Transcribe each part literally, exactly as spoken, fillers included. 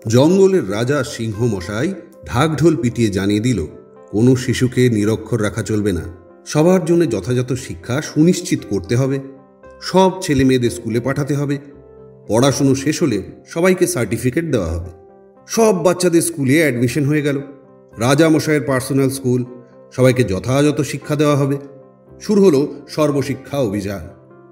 জঙ্গলের রাজা সিংহ মশাই ঢাকঢোল পিটিয়ে জানিয়ে দিল, কোনো শিশুকে নিরক্ষর রাখা চলবে না। সবার জন্য যথাযথ শিক্ষা সুনিশ্চিত করতে হবে। সব ছেলে মেয়েদের স্কুলে পাঠাতে হবে। পড়াশুনো শেষ হলে সবাইকে সার্টিফিকেট দেওয়া হবে। সব বাচ্চাদের স্কুলে অ্যাডমিশন হয়ে গেল। রাজা মশাইয়ের পার্সোনাল স্কুল, সবাইকে যথাযথ শিক্ষা দেওয়া হবে। শুরু হলো সর্বশিক্ষা অভিযান।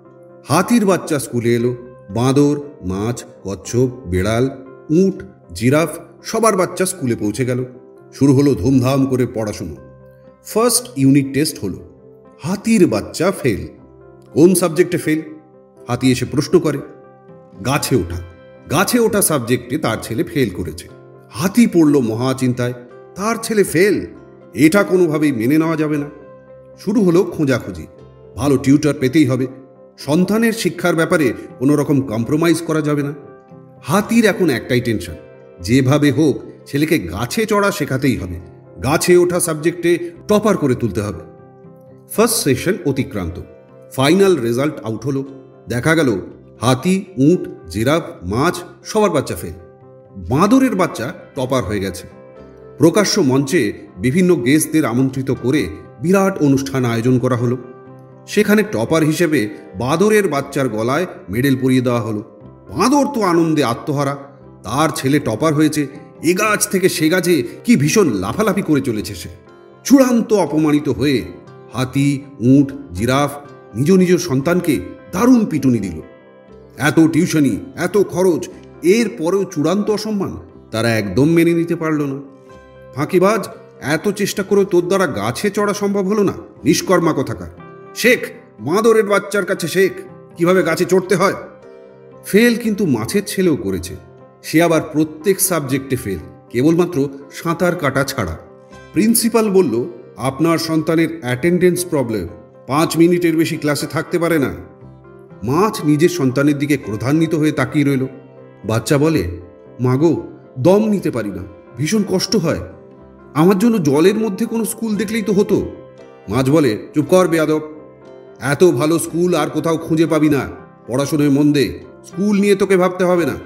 হাতির বাচ্চা স্কুলে এলো। বাঁদর, মাছ, কচ্ছপ, বেড়াল, উট, জিরাফ সবার বাচ্চা স্কুলে পৌঁছে গেল। শুরু হলো ধুমধাম করে পড়াশুনো। ফার্স্ট ইউনিট টেস্ট হলো। হাতির বাচ্চা ফেল। কোন সাবজেক্টে ফেল? হাতি এসে প্রশ্ন করে। গাছে ওঠা। গাছে ওঠা সাবজেক্টে তার ছেলে ফেল করেছে। হাতি পড়ল মহা চিন্তায়, তার ছেলে ফেল, এটা কোনোভাবেই মেনে নেওয়া যাবে না। শুরু হলো খোঁজাখুঁজি। ভালো টিউটর পেতেই হবে। সন্তানের শিক্ষার ব্যাপারে কোনো রকম কম্প্রোমাইজ করা যাবে না। হাতির এখন একটাই টেনশন, যেভাবে হোক ছেলেকে গাছে চড়া শেখাতেই হবে। গাছে ওঠা সাবজেক্টে টপার করে তুলতে হবে। ফার্স্ট সেশন অতিক্রান্ত। ফাইনাল রেজাল্ট আউট হলো। দেখা গেল হাতি, উট, জিরাফ, মাছ সবার বাচ্চা ফেল। বাঁদরের বাচ্চা টপার হয়ে গেছে। প্রকাশ্য মঞ্চে বিভিন্ন গেস্টদের আমন্ত্রিত করে বিরাট অনুষ্ঠান আয়োজন করা হলো। সেখানে টপার হিসেবে বাঁদরের বাচ্চার গলায় মেডেল পরিয়ে দেওয়া হলো। বাঁদর তো আনন্দে আত্মহারা, তার ছেলে টপার হয়েছে। এ গাছ থেকে সে গাছে কি ভীষণ লাফালাফি করে চলেছে সে। চূড়ান্ত অপমানিত হয়ে হাতি, উট, জিরাফ নিজ নিজ সন্তানকে দারুণ পিটুনি দিল। এত টিউশনি, এত খরচ, এর পরেও চূড়ান্ত অসম্মান তারা একদম মেনে নিতে পারল না। ফাঁকিবাজ, এত চেষ্টা করেও তোর দ্বারা গাছে চড়া সম্ভব হলো না? নিষ্কর্মা কোথাকার। শেখ, বাঁদরের বাচ্চার কাছে শেখ কিভাবে গাছে চড়তে হয়। ফেল কিন্তু মাছের ছেলেও করেছে। সে আবার প্রত্যেক সাবজেক্টে ফেল, কেবলমাত্র সাঁতার কাটা ছাড়া। প্রিন্সিপাল বলল, আপনার সন্তানের অ্যাটেন্ডেন্স প্রবলেম, পাঁচ মিনিটের বেশি ক্লাসে থাকতে পারে না। মাছ নিজের সন্তানের দিকে ক্রোধান্বিত হয়ে তাকিয়ে রইল। বাচ্চা বলে, মাগো, দম নিতে পারি না, ভীষণ কষ্ট হয়। আমার জন্য জলের মধ্যে কোনো স্কুল দেখলেই তো হতো। মাছ বলে, চুপ কর বেয়াদব, এত ভালো স্কুল আর কোথাও খুঁজে পাবি না। পড়াশোনায় মন দে, স্কুল নিয়ে তোকে ভাবতে হবে না।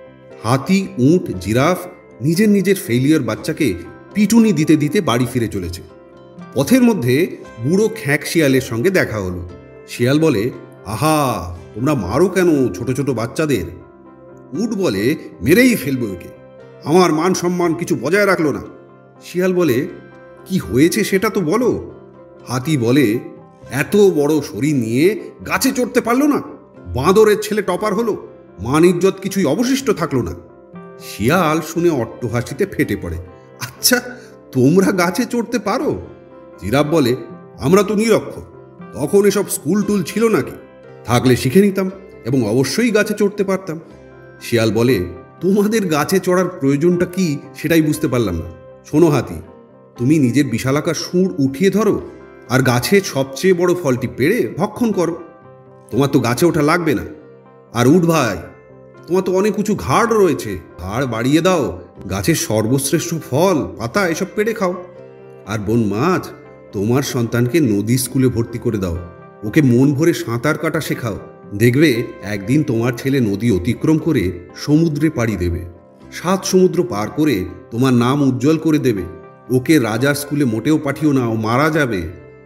হাতি, উট, জিরাফ নিজের নিজের ফেলিয়ার বাচ্চাকে পিটুনি দিতে দিতে বাড়ি ফিরে চলেছে। পথের মধ্যে বুড়ো খ্যাঁক শিয়ালের সঙ্গে দেখা হলো। শিয়াল বলে, আহা, তোমরা মারো কেন ছোট ছোট বাচ্চাদের? উট বলে, মেরেই ফেলবো একে, আমার মান সম্মান কিছু বজায় রাখলো না। শিয়াল বলে, কি হয়েছে সেটা তো বলো। হাতি বলে, এত বড় শরীর নিয়ে গাছে চড়তে পারলো না, বাঁদরের ছেলে টপার হলো, মান ইজ্জত কিছুই অবশিষ্ট থাকলো না। শিয়াল শুনে অট্টহাসিতে ফেটে পড়ে। আচ্ছা, তোমরা গাছে চড়তে পারো? জিরাফ বলে, আমরা তো নিরক্ষর, তখন এসব স্কুল টুল ছিল নাকি? থাকলে শিখে নিতাম এবং অবশ্যই গাছে চড়তে পারতাম। শিয়াল বলে, তোমাদের গাছে চড়ার প্রয়োজনটা কি সেটাই বুঝতে পারলাম না। শোনো হাতি, তুমি নিজের বিশালাকার সুর উঠিয়ে ধরো আর গাছের সবচেয়ে বড় ফলটি পেড়ে ভক্ষণ করো। তোমার তো গাছে ওঠা লাগবে না। আর উঠ ভাই, তোমার তো অনেক উঁচু ঘাড় রয়েছে, ঘাড় বাড়িয়ে দাও, গাছের সর্বশ্রেষ্ঠ ফল, পাতা এসব পেড়ে খাও। আর বোন মাছ, তোমার সন্তানকে নদী স্কুলে ভর্তি করে দাও, ওকে মন ভরে সাঁতার কাটা শেখাও। দেখবে একদিন তোমার ছেলে নদী অতিক্রম করে সমুদ্রে পাড়ি দেবে, সাত সমুদ্র পার করে তোমার নাম উজ্জ্বল করে দেবে। ওকে রাজার স্কুলে মোটেও পাঠিও না, ও মারা যাবে।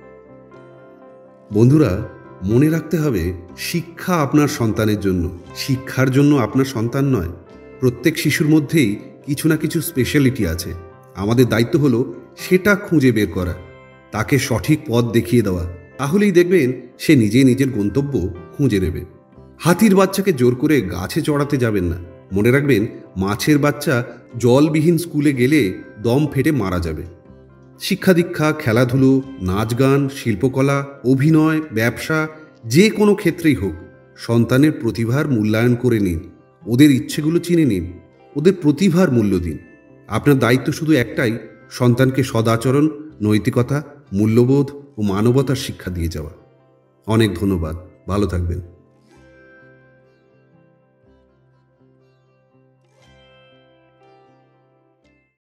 বন্ধুরা, মনে রাখতে হবে, শিক্ষা আপনার সন্তানের জন্য, শিক্ষার জন্য আপনার সন্তান নয়। প্রত্যেক শিশুর মধ্যেই কিছু না কিছু স্পেশালিটি আছে। আমাদের দায়িত্ব হলো সেটা খুঁজে বের করা, তাকে সঠিক পথ দেখিয়ে দেওয়া। তাহলেই দেখবেন সে নিজে নিজের গন্তব্য খুঁজে নেবে। হাতির বাচ্চাকে জোর করে গাছে চড়াতে যাবেন না। মনে রাখবেন, মাছের বাচ্চা জলবিহীন স্কুলে গেলে দম ফেটে মারা যাবে। শিক্ষা দীক্ষা, খেলাধুলো, নাচ গান, শিল্পকলা, অভিনয়, ব্যবসা, যে কোনো ক্ষেত্রেই হোক, সন্তানের প্রতিভার মূল্যায়ন করে নিন, ওদের ইচ্ছেগুলো চিনে নিন, ওদের প্রতিভার মূল্য দিন। আপনার দায়িত্ব শুধু একটাই, সন্তানকে সদাচরণ, নৈতিকতা, মূল্যবোধ ও মানবতার শিক্ষা দিয়ে যাওয়া। অনেক ধন্যবাদ, ভালো থাকবেন।